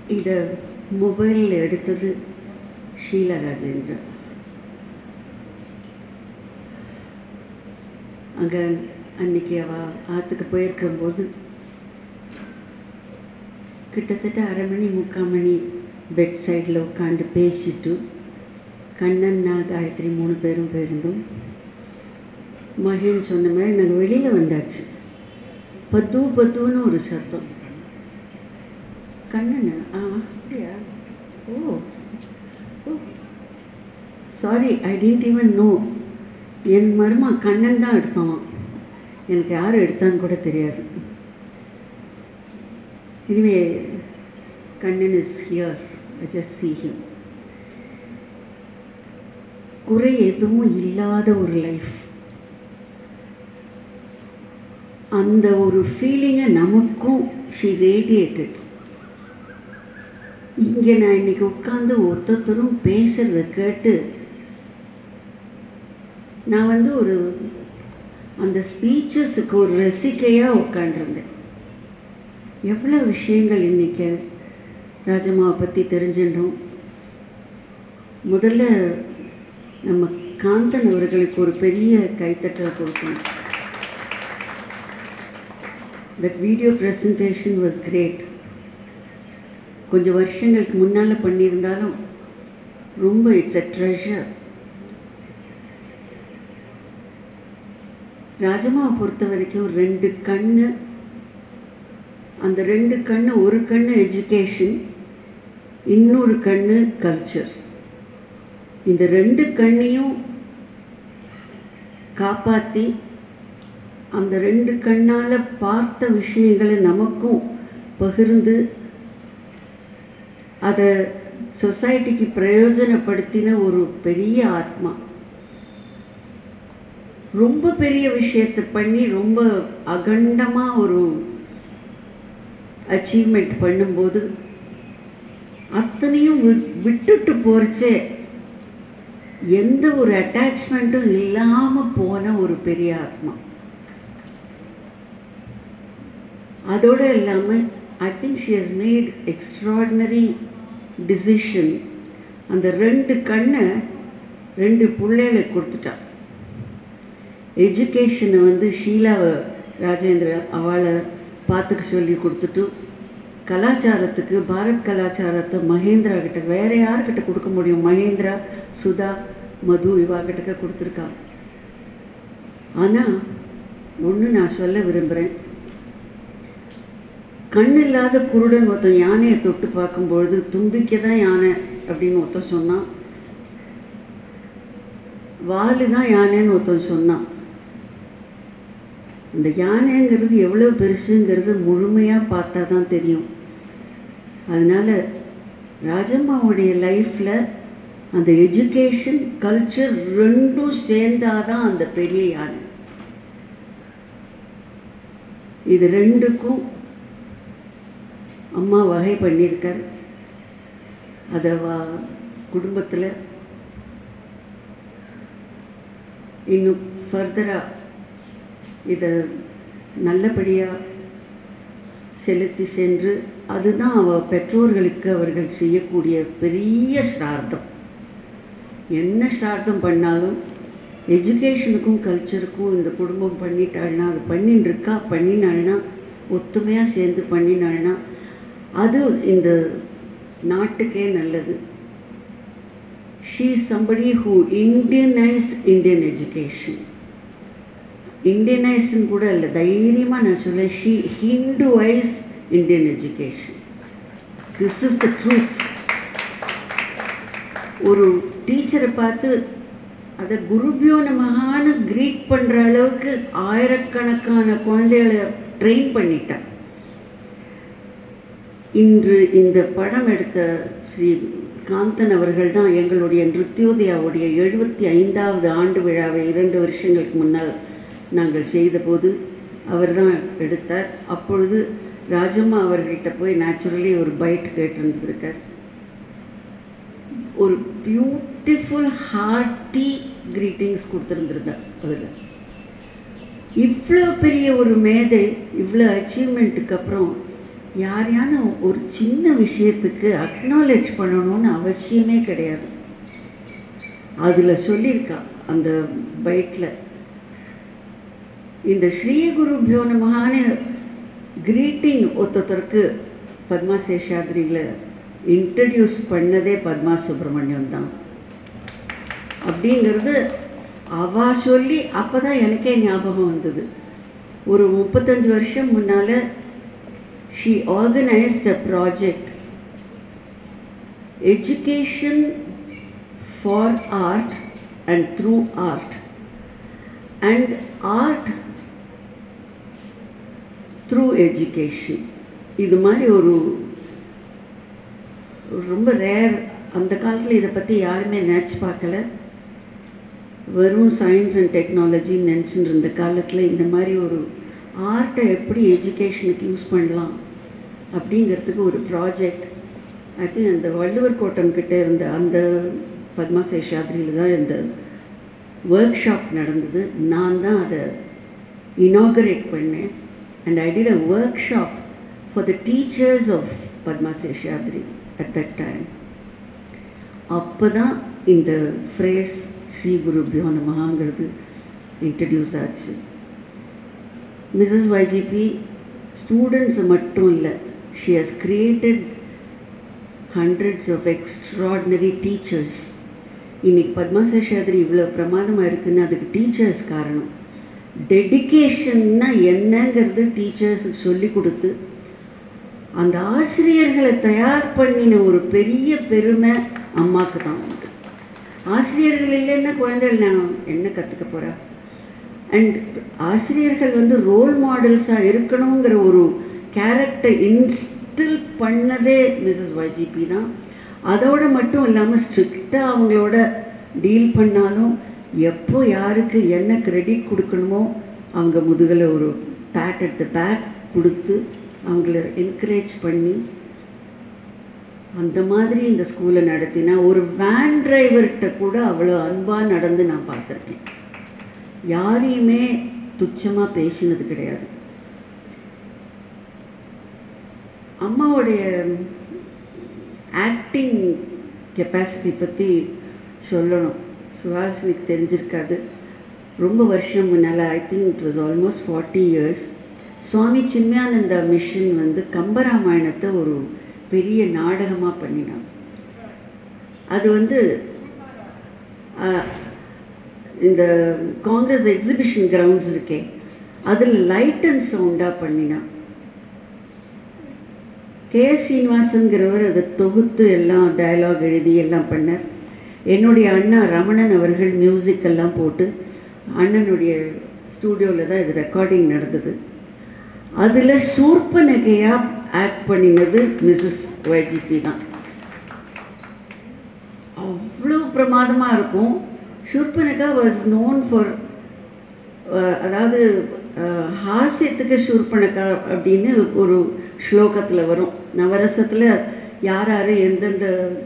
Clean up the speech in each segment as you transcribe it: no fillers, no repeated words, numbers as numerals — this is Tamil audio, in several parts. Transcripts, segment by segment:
இதை மொபைலில் எடுத்தது ஷீலா ராஜேந்திரா. அங்கே அன்றைக்கி அவள் ஆற்றுக்கு போயிருக்கும்போது கிட்டத்தட்ட 1/2 மணி 3/4 மணி பெட் சைடில் உட்காந்து பேசிட்டு கண்ணன் நான் காயத்ரி 3 பேரும் போயிருந்தோம். மகேன் சொன்ன மாதிரி நாங்கள் வெளியில் வந்தாச்சு. பத்து பத்துன்னு ஒரு சத்தம். கண்ணன் அப்படியா? Oh oh sorry, I didn't even know. என் மருமா கண்ணன் தான் எடுத்தான். எனக்கு யார் எடுத்தான்னு கூட தெரியாது. இதுவே Kannan is here, I just see him. குறை எதுவும் இல்லாத ஒரு லைஃப். அந்த ஒரு ஃபீலிங்கை நமக்கும் ஷி ரேடியேட்டட். இங்கே நான் இன்னைக்கு உட்காந்து ஒருத்தரும் பேசுறத கேட்டு நான் ஒரு அந்த ஸ்பீச்சஸுக்கு ஒரு ரசிக்கையாக உட்காண்டிருந்தேன். எவ்வளோ விஷயங்கள் இன்றைக்கி ராஜம்மாவை பற்றி தெரிஞ்சிட்டோம். முதல்ல நம்ம காந்தன் அவர்களுக்கு ஒரு பெரிய கைத்தட்டல் கொடுக்கணும். That video presentation was great. கொஞ்சம் வருஷங்களுக்கு முன்னால் பண்ணியிருந்தாலும் ரொம்ப இட்ஸ் அ ட்ரெஷர். ராஜம்மாவை பொறுத்த வரைக்கும் 2 கண்ணு. அந்த 2 கண்ணு, ஒரு கண்ணு எஜுகேஷன், இன்னொரு கண்ணு கல்ச்சர். இந்த 2 கண்ணையும் காப்பாற்றி அந்த 2 கண்ணால் பார்த்த விஷயங்களை நமக்கும் பகிர்ந்து அதை சொசைட்டிக்கு பிரயோஜனப்படுத்தின ஒரு பெரிய ஆத்மா. ரொம்ப பெரிய விஷயத்தை பண்ணி ரொம்ப அகண்டமாக ஒரு அச்சீவ்மெண்ட் பண்ணும்போது அத்தனையும் விட்டுட்டு போகிறச்சே எந்த ஒரு அட்டாச்மெண்ட்டும் இல்லாமல் போன ஒரு பெரிய ஆத்மா. அதோடு இல்லாமல் I think she has made extraordinary decision. அந்த 2 கண்ணை 2 பிள்ளைகளுக்கு கொடுத்துட்டான். எஜுகேஷனை ஷீலாவை ராஜேந்திர அவளை பார்த்துக்க சொல்லி கொடுத்துட்டு, கலாச்சாரத்துக்கு பாரத் கலாச்சாரத்தை மகேந்திரா கிட்ட, வேறு யார்கிட்ட கொடுக்க முடியும்? மகேந்திரா, சுதா, மது இவாகிட்ட கொடுத்துருக்கா. ஆனால் ஒன்று நான் சொல்ல விரும்புகிறேன். கண் இல்லாத குருடன் ஒருத்தன் யானையை தொட்டு பார்க்கும்பொழுது தும்பிக்கை தான் யானை அப்படின்னு ஒருத்தன் சொன்னான், வாலு தான் யானைன்னு ஒருத்தன் சொன்னான். இந்த யானைங்கிறது எவ்வளோ பெருசுங்கிறது முழுமையாக பார்த்தா தான் தெரியும். அதனால் ராஜம்மாவுடைய லைஃப்பில் அந்த எஜுகேஷன் கல்ச்சர் 2ம் சேர்ந்தாதான் அந்த பெரிய யானை. இது 2க்கும் அம்மா வகை பண்ணியிருக்கார். அதை குடும்பத்தில் இன்னும் ஃபர்தராக இதை நல்லபடியாக செலுத்தி சென்று, அதுதான் பெற்றோர்களுக்கு அவர்கள் செய்யக்கூடிய பெரிய ஸ்ரார்த்தம். என்ன ஸ்ரார்த்தம் பண்ணாலும் எஜுகேஷனுக்கும் கல்ச்சருக்கும் இந்த குடும்பம் பண்ணிட்டாள்னா, அது பண்ணிட்டுருக்கா, பண்ணினாள்னா, ஒத்துமையாக சேர்ந்து பண்ணினாள்னா அது இந்த நாட்டுக்கே நல்லது. She is somebody who Indianised Indian education. இண்டியனைஸ்டுன்னு கூட இல்லை, தைரியமாக நான் சொல்லேன், she Hinduised Indian education. This is the truth. ஒரு டீச்சரை பார்த்து அதை குருபியோ நமகான்னு க்ரீட் பண்ணுற அளவுக்கு ஆயிரக்கணக்கான குழந்தைகளை ட்ரெயின் பண்ணிட்டான். இன்று இந்த படம் எடுத்த ஸ்ரீ காந்தன் அவர்கள் தான் எங்களுடைய நிருத்யோதயாவுடைய 75வது ஆண்டு விழாவை 2 வருஷங்களுக்கு முன்னால் நாங்கள் செய்தபோது அவர் தான் எடுத்தார். அப்பொழுது ராஜம்மா அவர்கிட்ட போய் நேச்சுரலி ஒரு பைட் கேட்டிருந்துருக்கார். ஒரு பியூட்டிஃபுல் ஹார்ட்டி கிரீட்டிங்ஸ் கொடுத்துருந்துருந்தார். அதில் இவ்வளோ பெரிய ஒரு மேதை, இவ்வளோ அச்சீவ்மெண்ட்டுக்கு அப்புறம் யாரையான ஒரு சின்ன விஷயத்துக்கு அக்னாலேஜ் பண்ணணும்னு அவசியமே கிடையாது. அதில் சொல்லியிருக்கா அந்த பைட்டில், இந்த ஸ்ரீ குருபியோ நமஹான கிரீட்டிங் ஒருத்தருக்கு பத்மா சேஷாத்ரியில் இன்ட்ரடியூஸ் பண்ணதே பத்மா சுப்ரமணியம் தான் அப்படிங்கிறது அவா சொல்லி அப்போ தான் எனக்கே ஞாபகம் வந்தது. ஒரு 35 வருஷம் முன்னால் she organized a project, education for art and through art, and art through education. இது மாதிரி ஒரு ரொம்ப ரேர். அந்த காலத்தில் இதை பற்றி யாருமே நினச்சி பார்க்கல. வெறும் சயின்ஸ் அண்ட் டெக்னாலஜின்னு நினச்சிட்டு இருந்த காலத்தில் இந்த மாதிரி ஒரு ஆர்ட்டை எப்படி எஜுகேஷனுக்கு யூஸ் பண்ணலாம் அப்படிங்கிறதுக்கு ஒரு ப்ராஜெக்ட். ஐ திங்க் அந்த வள்ளுவர் கோட்டம்கிட்ட இருந்த அந்த பத்மா சேஷாத்ரியில் தான் இந்த ஒர்க் ஷாப் நடந்தது. நான் தான் அதை இனாகரேட் பண்ணேன். And I did a workshop for the teachers of Padma Seshadri at that time. அப்போ தான் இந்த ஃப்ரேஸ் ஸ்ரீ குருபியோ நமஹாங்கிறது இன்ட்ரடியூஸ் ஆச்சு. மிஸ்ஸஸ் YGP ஸ்டூடெண்ட்ஸை மட்டும் இல்லை, she has created hundreds of extraordinary teachers. இன்னைக்கு பத்மா சேஷாத்ரி இவ்வளோ பிரமாதமாக இருக்குன்னு அதுக்கு டீச்சர்ஸ் காரணம். டெடிக்கேஷன்னா என்னங்கிறது டீச்சர்ஸுக்கு சொல்லி கொடுத்து அந்த ஆசிரியர்களை தயார் பண்ணின ஒரு பெரிய பெருமை அம்மாவுக்கு தான் உண்டு. ஆசிரியர்கள் இல்லைன்னா குழந்தைகள் நான் என்ன கற்றுக்க போகிறா? அண்ட் ஆசிரியர்கள் வந்து ரோல் மாடல்ஸாக இருக்கணுங்கிற ஒரு கேரக்டர் இன்ஸ்டில் பண்ணதே மிஸ்ஸஸ் YGP தான். அதோடு மட்டும் இல்லாமல் ஸ்ட்ரிக்டாக அவங்களோட டீல் பண்ணாலும் எப்போ யாருக்கு என்ன கிரெடிட் கொடுக்கணுமோ அவங்க முதுகில் ஒரு பேட் அட் த பேக் கொடுத்து அவங்கள என்கரேஜ் பண்ணி அந்த மாதிரி இந்த ஸ்கூலை நடத்தினா ஒரு வேன் டிரைவர்கிட்ட கூட அவ்வளோ அன்பாக நடந்து நான் பார்த்துருக்கேன். யாரையுமே துச்சமாக பேசினது கிடையாது. அம்மாவுடைய ஆக்டிங் கெப்பாசிட்டி பற்றி சொல்லணும். சுஹாசினிக்கு தெரிஞ்சிருக்காது. ரொம்ப வருஷம் முன்னால், I think it was almost 40 years, Swami Chinmayananda mission வந்து கம்பராமாயணத்தை ஒரு பெரிய நாடகமாக பண்ணினான். அது வந்து இந்த காங்கிரஸ் எக்ஸிபிஷன் கிரவுண்ட்ஸ் இருக்கே அதில் லைட் அண்ட் சவுண்டாக பண்ணினான். K.S. ஸ்ரீனிவாசன்கிறவர் அதை தொகுத்து எல்லாம் டயலாக் எழுதி எல்லாம் பண்ணார். என்னுடைய அண்ணா ரமணன் அவர்கள் மியூசிக்கெல்லாம் போட்டு அண்ணனுடைய ஸ்டூடியோவில் தான் இது ரெக்கார்டிங் நடந்தது. அதில் சூர்பனகையாக ஆக்ட் பண்ணினது மிஸ்ஸஸ் YGP தான். அவ்வளோ பிரமாதமாக இருக்கும். சூர்பனகா வாஸ் நோன் ஃபார், அதாவது ஹாஸ்யத்துக்கு சூர்பனகா அப்படின்னு ஒரு ஸ்லோகத்தில் வரும். நவரசத்தில் யார் யார் எந்தெந்த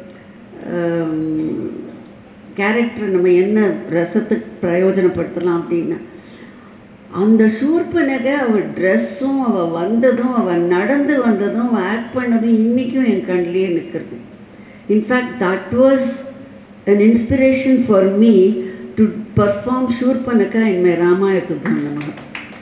கேரக்டர் நம்ம என்ன ரசத்துக்கு பிரயோஜனப்படுத்தலாம் அப்படின்னு அந்த சூர்பனகை அவள் ட்ரெஸ்ஸும் அவள் வந்ததும் அவள் நடந்து வந்ததும் அவள் ஆக்ட் பண்ணதும் இன்றைக்கும் என் கண்ணிலேயே நிற்கிறது. In fact that was an inspiration for me to perform Shurpanaka in my Ramayatubham Namaha.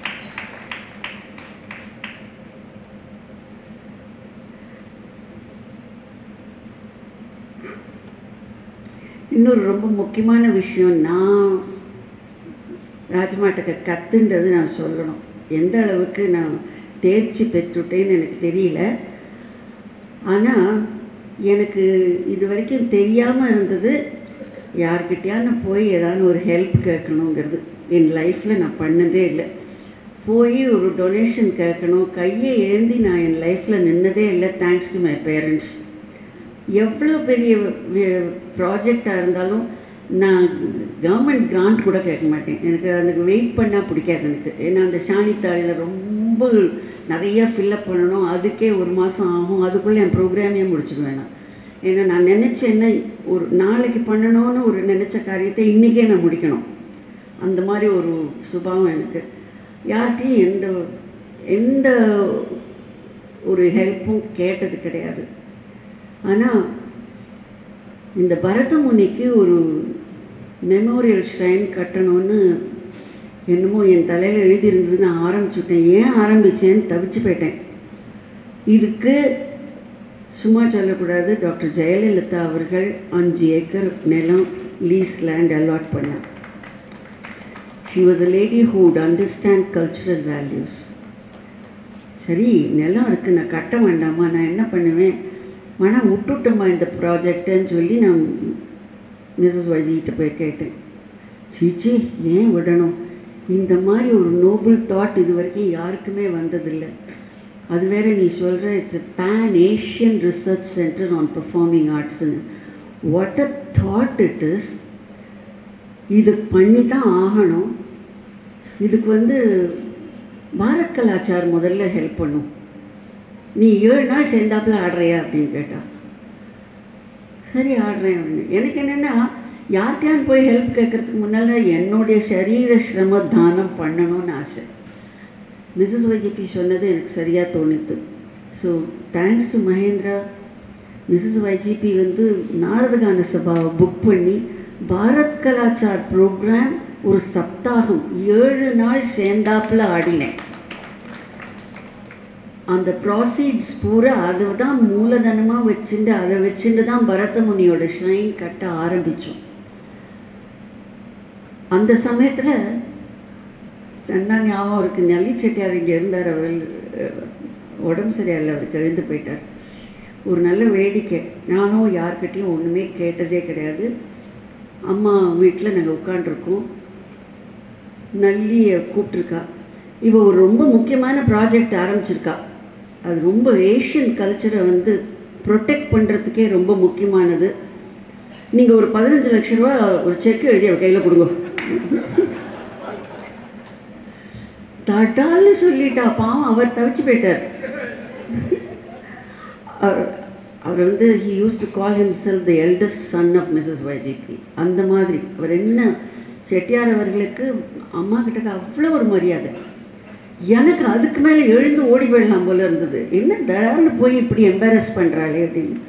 இன்னொரு ரொம்ப முக்கியமான விஷயம், நான் ராஜமாட்டை கற்றுன்றது நான் சொல்லணும். எந்த அளவுக்கு நான் தேர்ச்சி பெற்றுட்டேன்னு எனக்கு தெரியல. ஆனால் எனக்கு இது வரைக்கும் தெரியாமல் இருந்தது, யார்கிட்டையான போய் ஏதாவது ஒரு ஹெல்ப் கேட்கணுங்கிறது. என் லைஃப்பில் நான் பண்ணதே இல்லை. போய் ஒரு டொனேஷன் கேட்கணும், கையை ஏந்தி நான் என் லைஃப்பில் நின்னதே இல்லை. Thanks to my parents. எவ்வளோ பெரிய ப்ராஜெக்டாக இருந்தாலும் நான் கவர்மெண்ட் கிராண்ட் கூட கேட்க மாட்டேன். எனக்கு அதுக்கு வெயிட் பண்ணால் பிடிக்காது எனக்கு. ஏன்னா அந்த சாணித்தாளில் ரொம்ப நிறையா ஃபில்லப் பண்ணணும், அதுக்கே 1 மாதம் ஆகும். அதுக்குள்ளே என் ப்ரோக்ராமே முடிச்சுடுவேன் நான். ஏன்னா நான் நினச்சேன்னா ஒரு நாளைக்கு பண்ணணும்னு ஒரு நினச்ச காரியத்தை இன்றைக்கே நான் முடிக்கணும். அந்த மாதிரி ஒரு சுபாவம் எனக்கு. யார்கிட்டையும் எந்த ஒரு ஹெல்ப்பும் கேட்டது கிடையாது. ஆனால் இந்த பரதமுனிக்கு ஒரு மெமோரியல் ஷ்ரைன் கட்டணும்னு என்னமோ என் தலையில் எழுதியிருந்தது. நான் ஆரம்பிச்சுட்டேன். ஏன் ஆரம்பித்தேன்னு தவிச்சு போயிட்டேன். இதுக்கு சும்மா சொல்லக்கூடாது, டாக்டர் ஜெயலலிதா அவர்கள் 5 ஏக்கர் நிலம் லீஸ் லேண்ட் அலாட் பண்ணார். She was a lady who would understand cultural values. சரி, நிலம் இருக்குது, நான் கட்ட வேண்டாமா, நான் என்ன பண்ணுவேன், ஆனால் விட்டுட்டோம்மா இந்த ப்ராஜெக்டுன்னு சொல்லி நான் மிஸ்ஸஸ் வைஜிகிட்ட போய் கேட்டேன். சீச்சி, ஏன் விடணும், இந்த மாதிரி ஒரு நோபல் தாட் இது வரைக்கும் யாருக்குமே வந்ததில்லை. அது வேறு நீ சொல்கிற it's a pan Asian research centre on performing ஆர்ட்ஸ்ன்னு. What a thought it is. இது பண்ணி தான் ஆகணும். இதுக்கு பாரத் கலாச்சார் முதல்ல ஹெல்ப் பண்ணும். நீ 7 நாள் சேர்ந்தாப்பில் ஆடுறியா அப்படின்னு கேட்டா. சரி ஆடுறேன் அப்படின்னு. எனக்கு என்னென்னா, யார்கிட்டையான்னு போய் ஹெல்ப் கேட்குறதுக்கு முன்னால் என்னுடைய சரீர சிரம தானம் பண்ணணும்னு ஆசை. மிஸ்ஸஸ் YGP சொன்னது எனக்கு சரியாக தோணுது. So thanks to Mahendra. Mrs YGP நாரதகான சபாவை புக் பண்ணி பாரத் கலாச்சார் ப்ரோக்ராம் ஒரு சப்தாகம் 7 நாள் சேர்ந்தாப்பில் ஆடினேன். அந்த ப்ராசீட்ஸ் பூரா அதை தான் மூலதனமாக வச்சுட்டு அதை வச்சுட்டு தான் பரதமுனியோட ஷ்ரைன் கட்ட ஆரம்பித்தோம். அந்த சமயத்தில் என்ன ஞாபகம் இருக்குது, நல்லி செட்டியார் இங்கே இருந்தார். அவர்கள் உடம்பு சரியாயில்லை, அவருக்கு எழுந்து போயிட்டார். ஒரு நல்ல வேடிக்கை, நானும் யார்கிட்டையும் ஒன்றுமே கேட்டதே கிடையாது. அம்மா வீட்டில் நாங்கள் உட்காண்ட்ருக்கோம். நல்லியை கூப்பிட்ருக்கா. இவ ஒரு ரொம்ப முக்கியமான ப்ராஜெக்ட் ஆரம்பிச்சிருக்கா. அது ரொம்ப ஏஷியன் கல்ச்சரை ப்ரொடெக்ட் பண்ணுறதுக்கே ரொம்ப முக்கியமானது. நீங்கள் ஒரு 15 லட்ச ரூபா ஒரு செக் எழுதி அவ கையில் கொடுங்க. தடால்னு சொல்லிட்டா. பாவம், அவர் தவிச்சு போயிட்டார். அவர் he used to call himself the eldest son of Mrs. YGP. அந்த மாதிரி அவர் என்ன, செட்டியார் அவர்களுக்கு அம்மா கிட்டக்க அவ்வளோ ஒரு மரியாதை. எனக்கு அதுக்கு மேலே எழுந்து ஓடி போயிடலாம் போல இருந்தது. என்ன தடால்னு போய் இப்படி எம்பாரஸ் பண்ணுறாளே அப்படின்னு.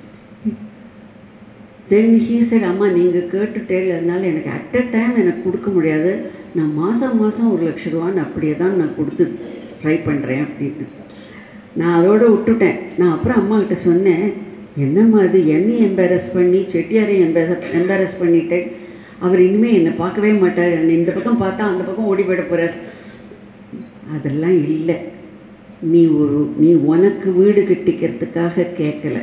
தென் he said, அம்மா நீங்கள் கேட்டுட்டேல், அதனால எனக்கு அட் அ டைம் எனக்கு கொடுக்க முடியாது, நான் மாதம் 1 லட்ச ரூபான்னு அப்படியே தான் நான் கொடுத்து ட்ரை பண்ணுறேன் அப்படின்னு. நான் அதோடு விட்டுட்டேன். நான் அப்புறம் அம்மா கிட்ட சொன்னேன், என்னம்மா அது, என்னையும் எம்பாரஸ் பண்ணி செட்டியாரையும் எம்பாரஸ் பண்ணிட்டேன், அவர் இனிமேல் என்னை பார்க்கவே மாட்டார், என்னை இந்த பக்கம் பார்த்தா அந்த பக்கம் ஓடி போயிட போகிறார். அதெல்லாம் இல்லை. நீ உனக்கு வீடு கட்டிக்கிறதுக்காக கேட்கலை,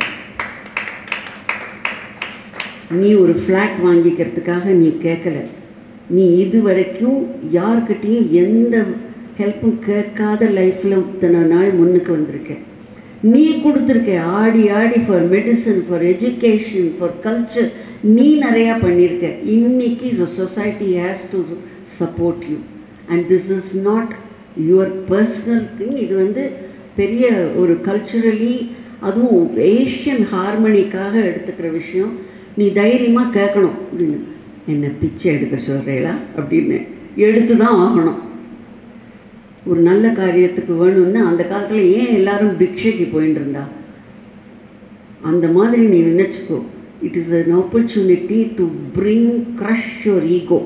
நீ ஒரு ஃப்ளாட் வாங்கிக்கிறதுக்காக நீ கேட்கலை. நீ இது வரைக்கும் யார்கிட்டையும் எந்த ஹெல்ப்பும் கேட்காத லைஃப்பில் இத்தனை நாள் முன்னுக்கு வந்திருக்க. நீ கொடுத்துருக்க ஆடி ஆடி for medicine, for education, for culture. நீ நிறையா பண்ணியிருக்க. இன்னைக்கு society has to support you and this is not your personal thing. இது பெரிய ஒரு கல்ச்சுரலி, அதுவும் ஏஷியன் ஹார்மனிக்காக எடுத்துக்கிற விஷயம். நீ தைரியமாக கேட்கணும் அப்படின்னு. என்னை பிச்சை எடுக்க சொல்கிறீங்களா அப்படின்னு எடுத்து தான் ஆகணும். ஒரு நல்ல காரியத்துக்கு வேணும்னு அந்த காலத்தில் ஏன் எல்லாரும் பிக்ஷைக்கு போயின்னு இருந்தா, அந்த மாதிரி நீ நினச்சிக்கோ. It is an opportunity to crush your ego.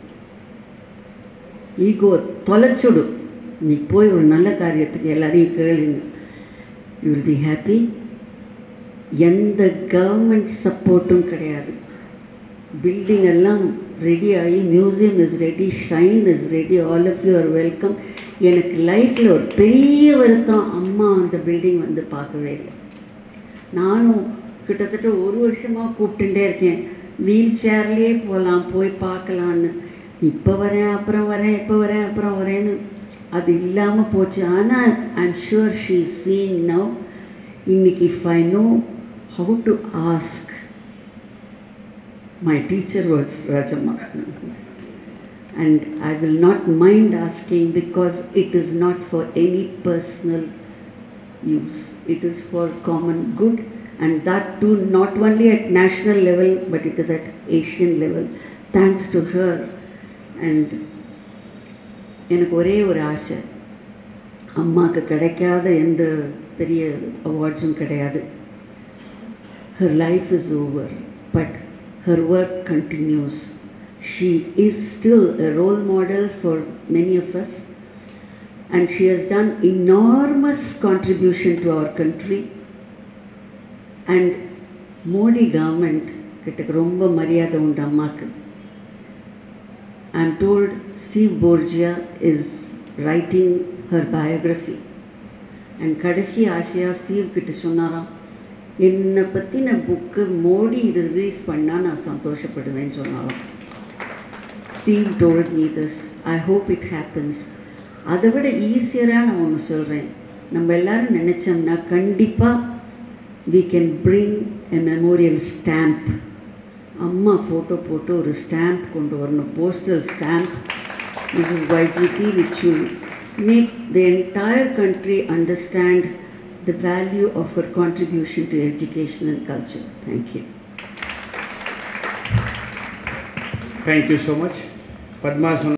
Ego தொலைச்சுடு. நீ போய் ஒரு நல்ல காரியத்துக்கு எல்லாரையும் கேளுங்க. You will be happy. எந்த கவர்மெண்ட் சப்போர்ட்டும் கிடையாது. பில்டிங் எல்லாம் ரெடி ஆகி, museum is ready, shrine is ready, all of you are welcome. எனக்கு லைஃப்பில் ஒரு பெரிய வருத்தம், அம்மா அந்த பில்டிங் பார்க்கவே இல்லை. நானும் கிட்டத்தட்ட 1 வருஷமாக கூப்பிட்டுட்டே இருக்கேன், வீல் சேர்லேயே போகலாம், போய் பார்க்கலான்னு. இப்போ வரேன் அப்புறம் வரேன், இப்போ வரேன் அப்புறம் வரேன்னு அது இல்லாமல் போச்சு. ஆனால் I am sure she is seeing now. இன்னைக்கு if I know how to ask. My teacher was Rajamma and I will not mind asking because it is not for any personal use. It is for common good, and that too not only at national level but it is at Asian level. Thanks to her. And எனக்கு ஒரே ஒரு ஆசை, அம்மாவுக்கு கிடைக்காத எந்த பெரிய அவார்ட்ஸும் கிடையாது. Her life is over, but her work continues. She is still a role model for many of us, and she has done enormous contribution to our country. And Modi government கிட்ட ரொம்ப மரியாதை உண்டு அம்மாக்கு. I am told Steve Borgia is writing her biography. And கடைசி ஆசையா ஸ்டீவ் கிட்ட சொன்னாராம், என்னை பற்றின புக்கு மோடி ரிலீஸ் பண்ணால் நான் சந்தோஷப்படுவேன்னு சொன்னாலும். Steve told me this. I hope it happens. அதை விட ஈஸியராக நான் ஒன்று சொல்கிறேன். நம்ம எல்லோரும் நினச்சோம்னா கண்டிப்பாக we can bring a memorial stamp. அம்மா ஃபோட்டோ போட்டு ஒரு ஸ்டாம்ப் கொண்டு வரணும், postal stamp. This is YGP, which will make the entire country understand the value of her contribution to education and culture. Thank you. Thank you so much. Padma.